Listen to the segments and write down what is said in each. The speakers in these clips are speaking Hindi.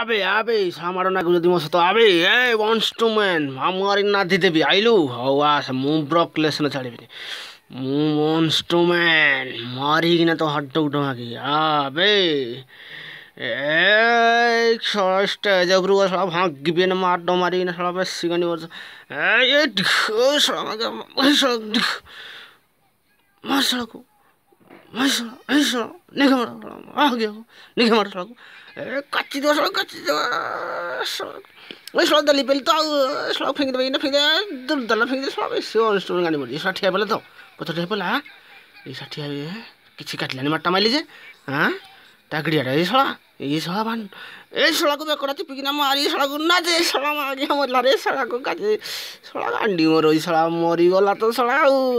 आबे आबे सामारो ना गुजदी मो सतो आबे ए वॉन्ट्स टू मैन हमारी नादी देबी आइलु हवा से मु ब्रोकलेस न छाड़बी मु वॉन्ट्स टू मैन मारी कि तो हड्ड उठ मागी आबे ए स्टेज उपरू साला भाग बिन मार दो मारी न साला बेसी गनी वर्ष ए साला मार साला को ऐसा निके मार आ गया निके मार साला को ए कच्ची दो साला कच्ची दो ओए साला दली पेल तो साला फेंक दे ना फेंक दे दल दल फेंक दे साला से ऑनस्टोर गानी मर साला ठिया पेले तो पतो ठिया पेला ए साला ठिया किछि काटलानी माटा माइली जे हां टागड़िया रे साला ये साला बान ए साला को बेकड़ा चिपकी ना मारी साला को ना दे साला मागे हमला रे साला को काजे साला गांडी मर साला मरी गला तो साला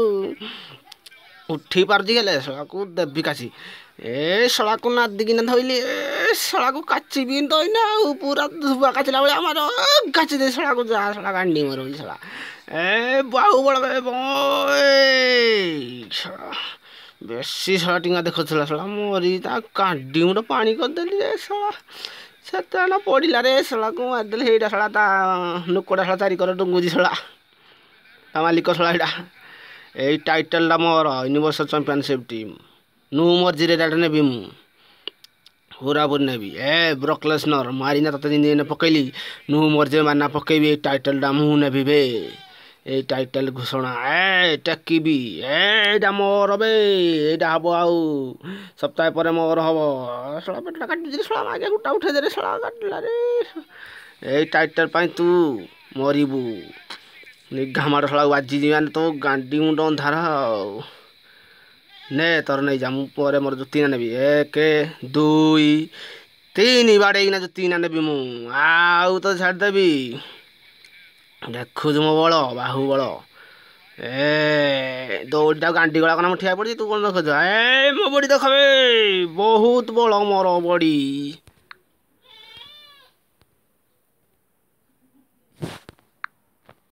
उठी पारजी गले साला को देबी काची ए साला को ना दिगिना धइली ए साला को काची बिन तो ना पूरा धुबा काचला बळे हमर काची दे साला को जा साला गांडी मर साला ए बाहु बळ बय साला बेसी साला टिंगा देखथला साला मरी ता कांडी मुंड पानी कर देली ए साला सेता ना पडिला रे साला को मार देले हेडा साला ता नुकोडा साला चारी कर डंगुजी साला ता मालिक साला हेडा ए टाइटल ला मोर यूनिवर्सल चैंपियनशिप टीम नु मर्जी रे डाटा नेबी मु हुरापुर नेबी ए ब्रॉक लेसनर मारिना तते दिन पकैली नु मर्जी मारना पकैबी ए टाइटल दा मु नेबी बे ए टाइटल घोषणा ए टकीबी एडा मोर बे एडा हबो आउ सप्ताह पर मोर हबो साला पेटला काट दे साला आगे गुटा उठे दे साला काटला रे ए टाइटल पाई तू मरिबू निघा मार साला बाजी जीवान तो गांडी मुंड अंधार ने तोर नहीं जा मु पर मोर जुती ना नेबी 1 2 3 बाड़े ना जुती ना नेबी मु आउ तो छाड़ देबी देखु मो बल बाहु बल ए दौड़ा गांडी गला कना ठिया पड़ी तू कौन देख ए मो बड़ी देख बहुत बल मोर बड़ी।